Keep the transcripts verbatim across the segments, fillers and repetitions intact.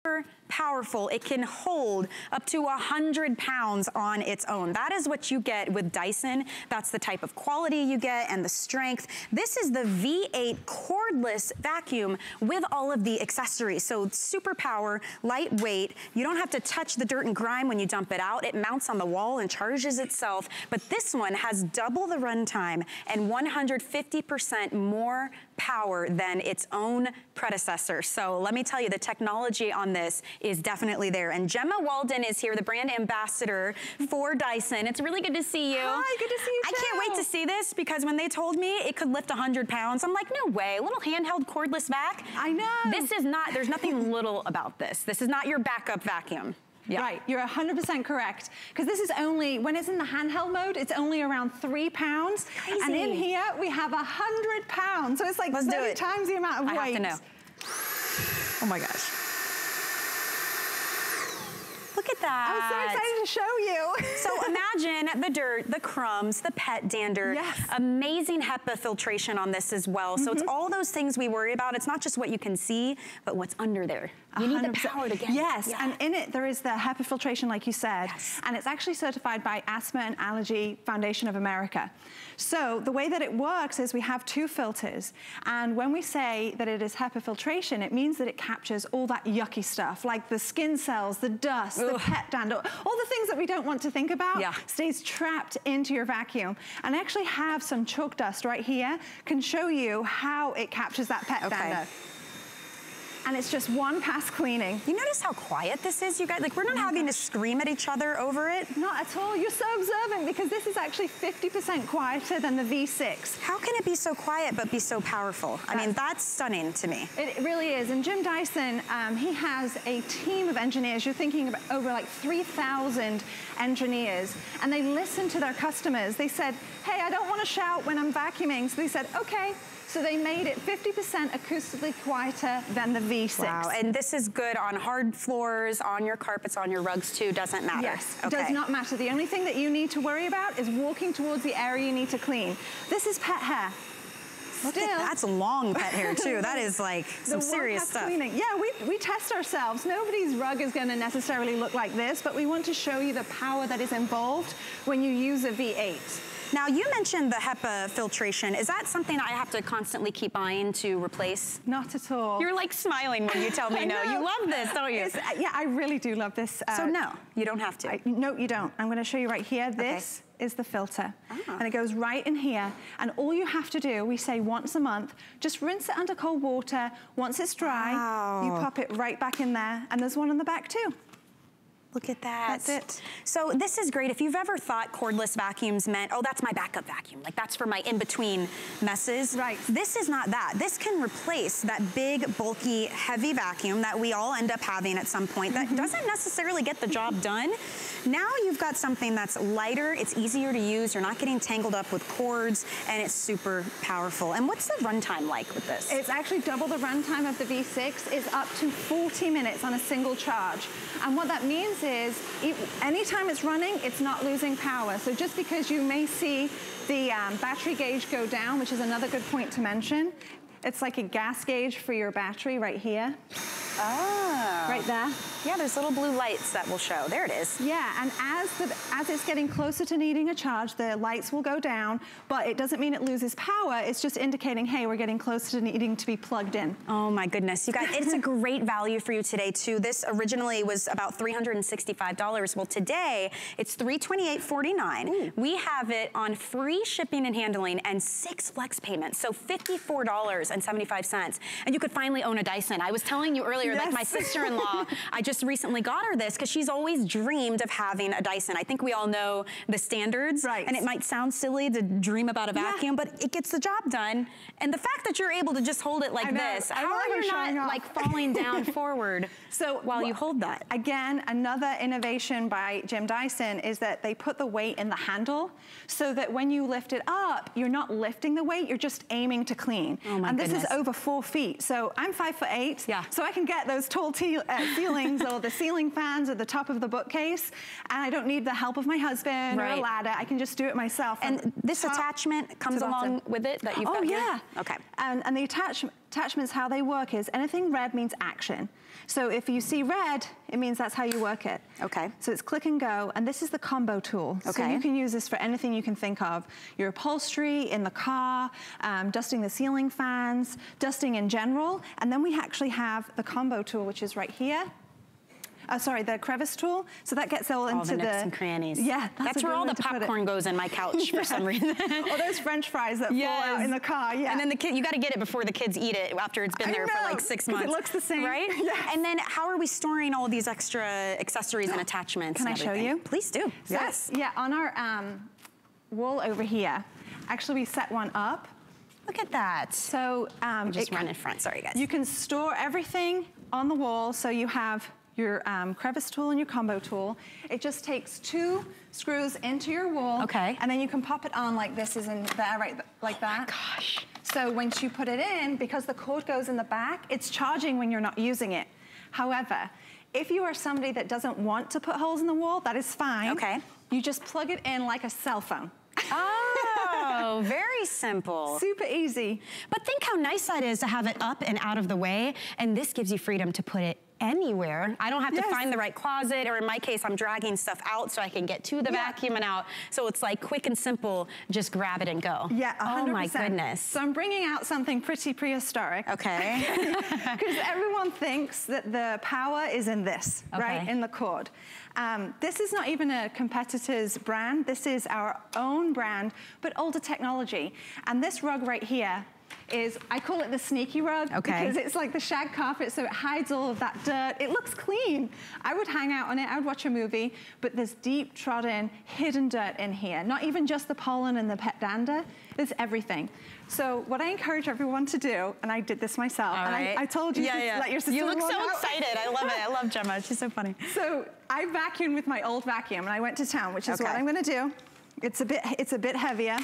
powerful. It can hold up to one hundred pounds on its own. That is what you get with Dyson. That's the type of quality you get and the strength. This is the V eight cordless vacuum with all of the accessories. So super power, lightweight. You don't have to touch the dirt and grime when you dump it out. It mounts on the wall and charges itself. But this one has double the runtime and one hundred fifty percent more power than its own predecessor. So let me tell you, the technology on this is definitely there. And Gemma Walden is here, the brand ambassador for Dyson. It's really good to see you. Hi, good to see you too. I can't wait to see this because when they told me it could lift one hundred pounds, I'm like, no way, a little handheld cordless vac. I know. This is not, there's nothing little about this. This is not your backup vacuum. Yeah. Right, you're one hundred percent correct. Because this is only, when it's in the handheld mode, it's only around three pounds. Crazy. And in here, we have one hundred pounds. So it's like Let's thirty times the amount of I weight. have to know. Oh my gosh. Look at that. I was so excited to show you. So imagine the dirt, the crumbs, the pet dander. Yes. Amazing HEPA filtration on this as well. So mm-hmm. it's all those things we worry about. It's not just what you can see, but what's under there. You need the power to get Yes, it. Yeah. and in it there is the HEPA filtration, like you said, yes. and it's actually certified by Asthma and Allergy Foundation of America. So the way that it works is we have two filters, and when we say that it is HEPA filtration, it means that it captures all that yucky stuff, like the skin cells, the dust, Ugh. the pet dander, all the things that we don't want to think about yeah. stays trapped into your vacuum. And I actually have some chalk dust right here, can show you how it captures that pet okay. dander. And it's just one pass cleaning. You notice how quiet this is, you guys? Like, we're not oh having gosh. to scream at each other over it. Not at all. You're so observant because this is actually fifty percent quieter than the V six. How can it be so quiet but be so powerful? That's, I mean, that's stunning to me. It really is. And Jim Dyson, um, he has a team of engineers. You're thinking of over like three thousand engineers. And they listened to their customers. They said, hey, I don't want to shout when I'm vacuuming. So they said, okay. So they made it fifty percent acoustically quieter than the V six. Wow, and this is good on hard floors, on your carpets, on your rugs too, doesn't matter. Yes, okay. it does not matter. The only thing that you need to worry about is walking towards the area you need to clean. This is pet hair. Look Still, at, that's long pet hair too. That is like some serious stuff. Cleaning. Yeah, we, we test ourselves. Nobody's rug is going to necessarily look like this, but we want to show you the power that is involved when you use a V eight. Now, you mentioned the HEPA filtration. Is that something I have to constantly keep eyeing to replace? Not at all. You're like smiling when you tell me no. You love this, don't you? It's, yeah, I really do love this. Uh, so no, you don't have to. I, no, you don't. I'm going to show you right here. This okay. is the filter. Oh. And it goes right in here. And all you have to do, we say once a month, just rinse it under cold water. Once it's dry, wow. you pop it right back in there. And there's one on the back too. Look at that. That's it. So this is great. If you've ever thought cordless vacuums meant, oh, that's my backup vacuum. Like that's for my in-between messes. Right. This is not that. This can replace that big, bulky, heavy vacuum that we all end up having at some point that mm-hmm. doesn't necessarily get the job done. Now you've got something that's lighter, it's easier to use, you're not getting tangled up with cords, and it's super powerful. And what's the runtime like with this? It's actually double the runtime of the V six. It's up to forty minutes on a single charge. And what that means is, it, anytime it's running, it's not losing power. So just because you may see the um, battery gauge go down, which is another good point to mention, it's like a gas gauge for your battery right here. Oh. Right there. Yeah, there's little blue lights that will show. There it is. Yeah, and as the, as it's getting closer to needing a charge, the lights will go down, but it doesn't mean it loses power. It's just indicating, hey, we're getting closer to needing to be plugged in. Oh my goodness. You guys, it's a great value for you today too. This originally was about three hundred sixty-five dollars. Well, today it's three hundred twenty-eight forty-nine. We have it on free shipping and handling and six flex payments, so fifty-four dollars and seventy-five cents. And you could finally own a Dyson. I was telling you earlier, yes. like my sister-in-law, I just recently got her this because she's always dreamed of having a Dyson. I think we all know the standards, right. and it might sound silly to dream about a vacuum, yeah. but it gets the job done. And the fact that you're able to just hold it like this, how are you not like falling down forward so while well, you hold that? Again, another innovation by Jim Dyson is that they put the weight in the handle so that when you lift it up, you're not lifting the weight, you're just aiming to clean. Oh my and this goodness. is over four feet. So I'm five foot eight, yeah. so I can get those tall uh, ceilings or the ceiling fans at the top of the bookcase, and I don't need the help of my husband right. or a ladder. I can just do it myself. And this attachment comes along with it that you've oh, got yeah. here? Okay. And, and the attachment attachments, how they work is anything red means action. So if you see red, it means that's how you work it. Okay. So it's click and go, and this is the combo tool. Okay. So you can use this for anything you can think of. Your upholstery, in the car, um, dusting the ceiling fans, dusting in general, and then we actually have the combo tool, which is right here. Uh, sorry, the crevice tool. So that gets all, all into the the nooks and crannies. Yeah, that's, that's where all the popcorn goes in my couch for some reason. Or those French fries that yes. fall out in the car. Yeah. And then the kid, you got to get it before the kids eat it after it's been I there know, for like six months. It looks the same, right? Yes. And then how are we storing all these extra accessories and attachments? Can and I show you? Please do. So, yes. Yeah, on our um, wall over here, actually we set one up. Look at that. So um, just it, run in front. Sorry, guys. You can store everything on the wall. So you have your um, crevice tool and your combo tool. It just takes two screws into your wall. Okay. And then you can pop it on like this is in there, right, like that. Oh my gosh. So once you put it in, because the cord goes in the back, it's charging when you're not using it. However, if you are somebody that doesn't want to put holes in the wall, that is fine. Okay. You just plug it in like a cell phone. Oh, very simple. Super easy. But think how nice that is to have it up and out of the way, and this gives you freedom to put it anywhere. I don't have to yes. find the right closet, or in my case, I'm dragging stuff out so I can get to the yeah. vacuum and out. So it's like quick and simple, just grab it and go. Yeah, one hundred percent. Oh my goodness. So I'm bringing out something pretty prehistoric. Okay. Because everyone thinks that the power is in this, okay. right, in the cord. Um, this is not even a competitor's brand. This is our own brand, but older technology. And this rug right here is, I call it the sneaky rug, okay. because it's like the shag carpet, so it hides all of that dirt. It looks clean. I would hang out on it, I would watch a movie, but there's deep trodden, hidden dirt in here. Not even just the pollen and the pet dander, it's everything. So what I encourage everyone to do, and I did this myself, all and right. I, I told you yeah, to yeah. let your sister You look so out. excited, I love it, I love Gemma, she's so funny. So I vacuumed with my old vacuum, and I went to town, which is okay. what I'm gonna do. It's a bit, it's a bit heavier.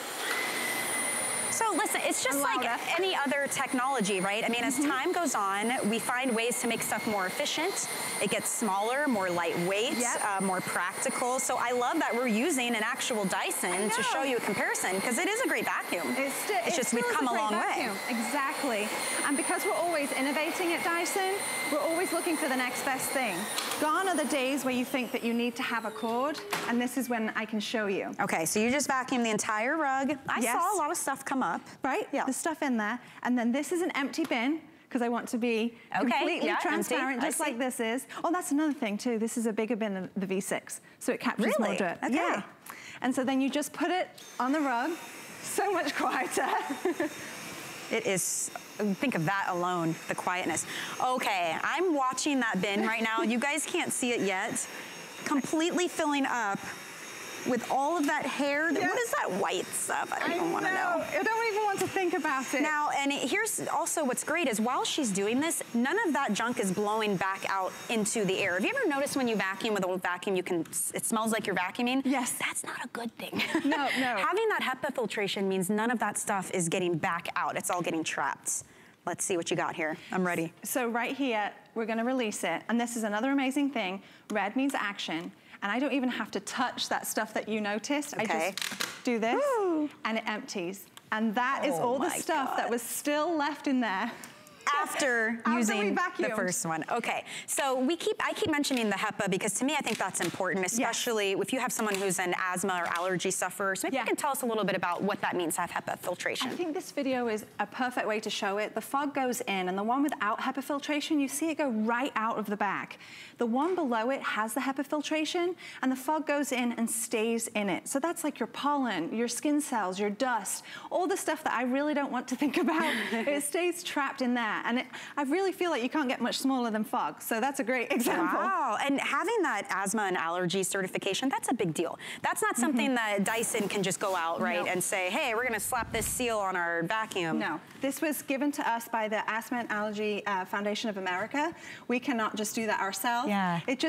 So listen, it's just like any other technology, right? I mean, as mm-hmm. time goes on, we find ways to make stuff more efficient. It gets smaller, more lightweight, yep. uh, more practical. So I love that we're using an actual Dyson to show you a comparison, because it is a great vacuum. It's, sti it's it just we've come a, a long vacuum. way. Exactly. And because we're always innovating at Dyson, we're always looking for the next best thing. Gone are the days where you think that you need to have a cord, and this is when I can show you. Okay, so you just vacuum the entire rug. I yes. saw a lot of stuff come up. Right? Yeah. The stuff in there. And then this is an empty bin, because I want to be okay. completely yeah, transparent, empty. just like this is. Oh, that's another thing too. This is a bigger bin than the V six, so it captures really? more dirt. Okay. Yeah. And so then you just put it on the rug. So much quieter. It is, think of that alone, the quietness. Okay, I'm watching that bin right now. You guys can't see it yet. Completely filling up with all of that hair. Yes. What is that white stuff? I don't I even want to know. I don't even want to think about it. Now, and it, here's also what's great is while she's doing this, none of that junk is blowing back out into the air. Have you ever noticed when you vacuum with a old vacuum, you can, it smells like you're vacuuming? Yes. That's not a good thing. No, no. Having that HEPA filtration means none of that stuff is getting back out. It's all getting trapped. Let's see what you got here. I'm ready. So right here, we're gonna release it. And this is another amazing thing. Red means action. And I don't even have to touch that stuff that you noticed. Okay. I just do this, Woo. And it empties. And that oh is all the stuff God. That was still left in there. After, After using the first one. Okay, so we keep, I keep mentioning the HEPA because to me I think that's important, especially yes. if you have someone who's an asthma or allergy sufferer. So maybe yeah. you can tell us a little bit about what that means to have HEPA filtration. I think this video is a perfect way to show it. The fog goes in, and the one without HEPA filtration, you see it go right out of the back. The one below it has the HEPA filtration, and the fog goes in and stays in it. So that's like your pollen, your skin cells, your dust, all the stuff that I really don't want to think about. It stays trapped in there. And it, I really feel like you can't get much smaller than fog. So that's a great example. Wow, and having that asthma and allergy certification, that's a big deal. That's not something mm-hmm. that Dyson can just go out, right, no. and say, hey, we're gonna slap this seal on our vacuum. No, this was given to us by the Asthma and Allergy uh, Foundation of America. We cannot just do that ourselves. Yeah. It just,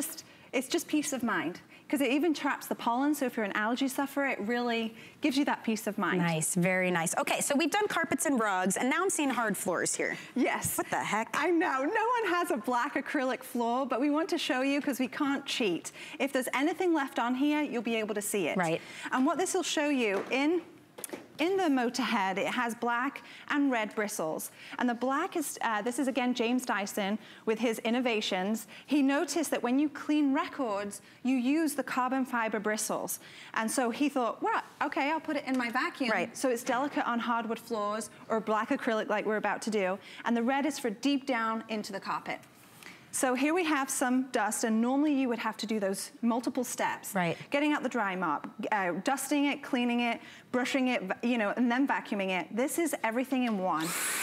it's just peace of mind. Because it even traps the pollen, so if you're an allergy sufferer, it really gives you that peace of mind. Nice, very nice. Okay, so we've done carpets and rugs, and now I'm seeing hard floors here. Yes. What the heck? I know, no one has a black acrylic floor, but we want to show you because we can't cheat. If there's anything left on here, you'll be able to see it. Right. And what this will show you in In the motor head, it has black and red bristles. And the black is, uh, this is again James Dyson with his innovations. He noticed that when you clean records, you use the carbon fiber bristles. And so he thought, well, okay, I'll put it in my vacuum. Right. So it's delicate on hardwood floors or black acrylic like we're about to do. And the red is for deep down into the carpet. So here we have some dust, and normally you would have to do those multiple steps. Right. Getting out the dry mop, uh, dusting it, cleaning it, brushing it, you know, and then vacuuming it. This is everything in one.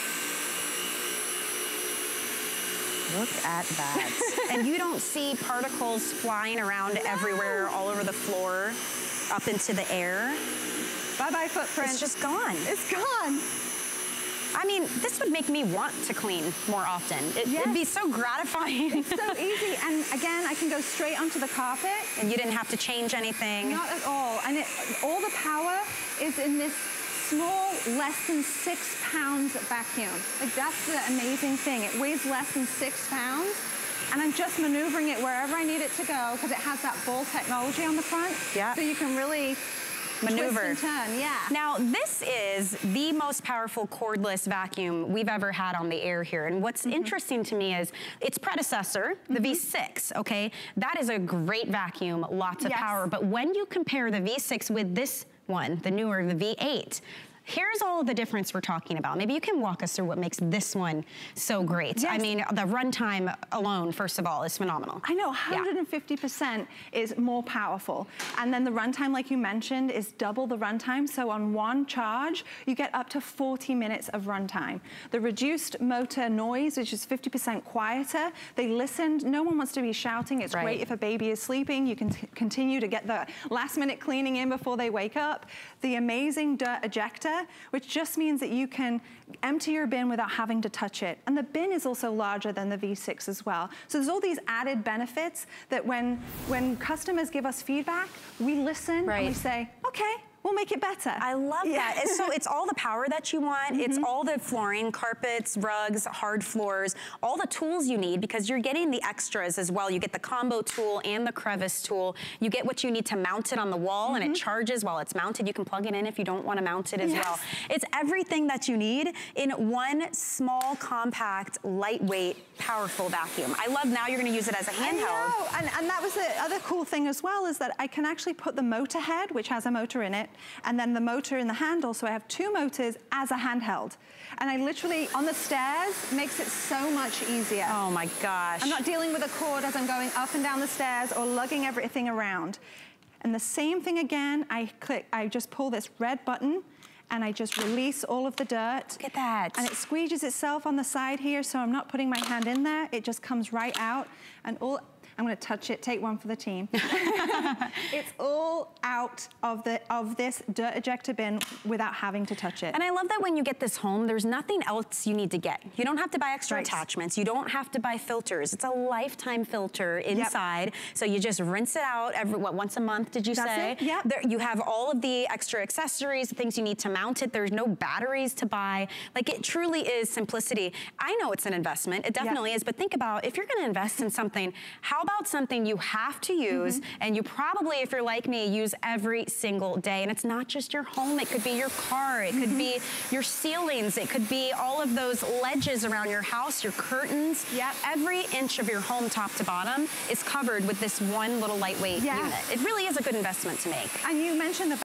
Look at that. And you don't see particles flying around No. everywhere, all over the floor, up into the air. Bye-bye footprint. It's just gone. It's gone. I mean, this would make me want to clean more often. It, Yes. It'd be so gratifying. It's so easy. And again, I can go straight onto the carpet. And you didn't have to change anything. Not at all. And it, all the power is in this small, less than six pounds vacuum. Like, that's the amazing thing. It weighs less than six pounds. And I'm just maneuvering it wherever I need it to go because it has that ball technology on the front. Yeah. So you can really Maneuver. twist and turn, yeah. Now, this is the most powerful cordless vacuum we've ever had on the air here. And what's mm-hmm. interesting to me is its predecessor, the mm-hmm. V six, okay? That is a great vacuum, lots of yes. power. But when you compare the V six with this one, the newer, the V eight, here's all the difference we're talking about. Maybe you can walk us through what makes this one so great. Yes. I mean, the runtime alone, first of all, is phenomenal. I know, one hundred fifty percent yeah. is more powerful. And then the runtime, like you mentioned, is double the runtime. So on one charge, you get up to forty minutes of runtime. The reduced motor noise, which is fifty percent quieter, they listened. No one wants to be shouting. It's right. great if a baby is sleeping. You can continue to get the last minute cleaning in before they wake up. The amazing dirt ejector, which just means that you can empty your bin without having to touch it. And the bin is also larger than the V six as well. So there's all these added benefits that when, when customers give us feedback, we listen right. and we say, okay, we'll make it better. I love yeah. that. So it's all the power that you want. Mm-hmm. It's all the flooring, carpets, rugs, hard floors, all the tools you need because you're getting the extras as well. You get the combo tool and the crevice tool. You get what you need to mount it on the wall mm-hmm. and it charges while it's mounted. You can plug it in if you don't want to mount it as yes. well. It's everything that you need in one small, compact, lightweight, powerful vacuum. I love now you're going to use it as a handheld. I know. And, and that was the other cool thing as well is that I can actually put the motor head, which has a motor in it, and then the motor in the handle, so I have two motors as a handheld. And I literally, on the stairs, makes it so much easier. Oh my gosh. I'm not dealing with a cord as I'm going up and down the stairs or lugging everything around. And the same thing again, I click, I just pull this red button and I just release all of the dirt. Look at that. And it squeegees itself on the side here, so I'm not putting my hand in there. It just comes right out. And all, I'm gonna touch it, take one for the team. It's all out of, the, of this dirt ejector bin without having to touch it. And I love that when you get this home, there's nothing else you need to get. You don't have to buy extra right. attachments. You don't have to buy filters. It's a lifetime filter inside. Yep. So you just rinse it out every, what, once a month, did you That's say? It. Yep. There, you have all of the extra accessories, the things you need to mount it. There's no batteries to buy. Like, it truly is simplicity. I know it's an investment. It definitely yep. is. But think about, if you're gonna invest in something, how about something you have to use mm-hmm. and you probably, if you're like me, use every single day. And it's not just your home, it could be your car, it could mm-hmm. be your ceilings, it could be all of those ledges around your house, your curtains. Yep. Every inch of your home, top to bottom, is covered with this one little lightweight yeah. unit. It really is a good investment to make. And you mentioned the